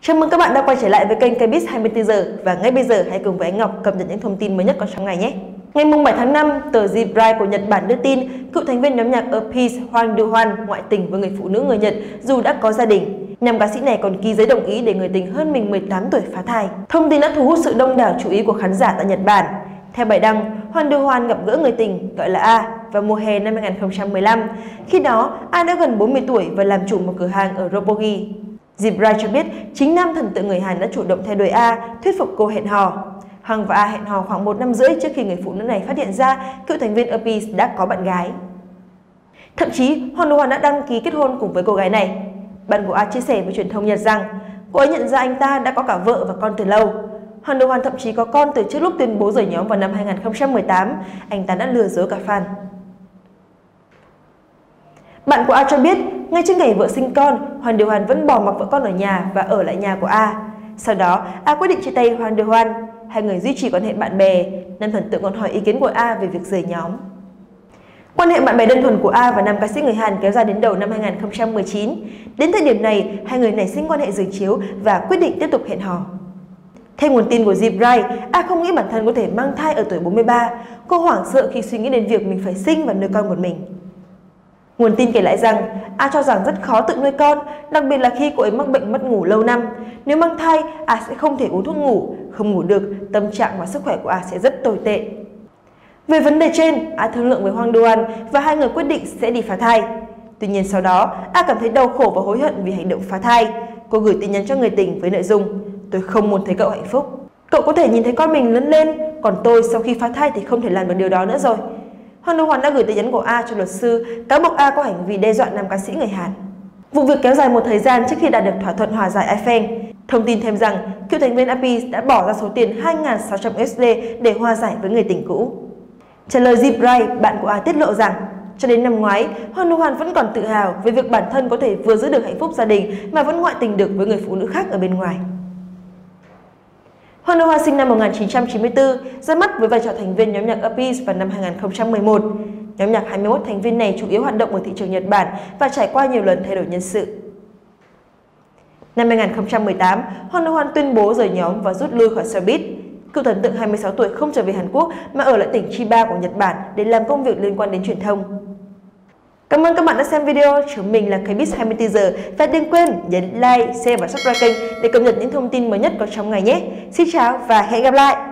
Chào mừng các bạn đã quay trở lại với kênh Kbiz 24 giờ và ngay bây giờ hãy cùng với anh Ngọc cập nhật những thông tin mới nhất có trong ngày nhé. Ngày 7 tháng 5, tờ Zebright của Nhật Bản đưa tin cựu thành viên nhóm nhạc Apeas Hwang Do-hwan ngoại tình với người phụ nữ người Nhật dù đã có gia đình. Nam ca sĩ này còn ký giấy đồng ý để người tình hơn mình 18 tuổi phá thai. Thông tin đã thu hút sự đông đảo chú ý của khán giả tại Nhật Bản. Theo bài đăng, Hwang Do-hwan gặp gỡ người tình gọi là A vào mùa hè năm 2015. Khi đó, A đã gần 40 tuổi và làm chủ một cửa hàng ở Roppongi. Zebright cho biết chính nam thần tượng người Hàn đã chủ động theo đuổi A, thuyết phục cô hẹn hò. Hwang và A hẹn hò khoảng 1 năm rưỡi trước khi người phụ nữ này phát hiện ra cựu thành viên Apeas đã có bạn gái. Thậm chí, Hwang Do-hwan đã đăng ký kết hôn cùng với cô gái này. Bạn của A chia sẻ với truyền thông Nhật rằng cô ấy nhận ra anh ta đã có cả vợ và con từ lâu. Hwang Do-hwan thậm chí có con từ trước lúc tuyên bố rời nhóm vào năm 2018, anh ta đã lừa dối cả fan. Bạn của A cho biết, ngay trước ngày vợ sinh con, Hwang Do-hwan vẫn bỏ mặc vợ con ở nhà và ở lại nhà của A. Sau đó, A quyết định chia tay Hwang Do-hwan. Hai người duy trì quan hệ bạn bè. Nam thần tượng còn hỏi ý kiến của A về việc rời nhóm. Quan hệ bạn bè đơn thuần của A và nam ca sĩ người Hàn kéo dài đến đầu năm 2019. Đến thời điểm này, hai người nảy sinh quan hệ giường chiếu và quyết định tiếp tục hẹn hò. Theo nguồn tin của Zebright, A không nghĩ bản thân có thể mang thai ở tuổi 43. Cô hoảng sợ khi suy nghĩ đến việc mình phải sinh và nuôi con một mình. Nguồn tin kể lại rằng, A cho rằng rất khó tự nuôi con, đặc biệt là khi cô ấy mắc bệnh mất ngủ lâu năm. Nếu mang thai, A sẽ không thể uống thuốc ngủ, không ngủ được, tâm trạng và sức khỏe của A sẽ rất tồi tệ. Về vấn đề trên, A thương lượng với Hwang Do-hwan và hai người quyết định sẽ đi phá thai. Tuy nhiên sau đó, A cảm thấy đau khổ và hối hận vì hành động phá thai. Cô gửi tin nhắn cho người tình với nội dung: "Tôi không muốn thấy cậu hạnh phúc. Cậu có thể nhìn thấy con mình lớn lên, còn tôi sau khi phá thai thì không thể làm được điều đó nữa rồi." Hwang Do-hwan đã gửi tin nhắn của A cho luật sư, cáo buộc A có hành vi đe dọa nam ca sĩ người Hàn. Vụ việc kéo dài một thời gian trước khi đạt được thỏa thuận hòa giải Eiffel. Thông tin thêm rằng, cựu thành viên Apeas đã bỏ ra số tiền 2.600 USD để hòa giải với người tình cũ. Trả lời Zebright, bạn của A tiết lộ rằng, cho đến năm ngoái, Hwang Do-hwan vẫn còn tự hào về việc bản thân có thể vừa giữ được hạnh phúc gia đình mà vẫn ngoại tình được với người phụ nữ khác ở bên ngoài. Hwang Do-hwan sinh năm 1994, ra mắt với vai trò thành viên nhóm nhạc Apeas vào năm 2011. Nhóm nhạc 21 thành viên này chủ yếu hoạt động ở thị trường Nhật Bản và trải qua nhiều lần thay đổi nhân sự. Năm 2018, Hwang Do-hwan tuyên bố rời nhóm và rút lui khỏi showbiz. Cựu thần tượng 26 tuổi không trở về Hàn Quốc mà ở lại tỉnh Chiba của Nhật Bản để làm công việc liên quan đến truyền thông. Cảm ơn các bạn đã xem video. Chúng mình là Kbiz 24 giờ và đừng quên nhấn like, share và subscribe kênh để cập nhật những thông tin mới nhất có trong ngày nhé. Xin chào và hẹn gặp lại!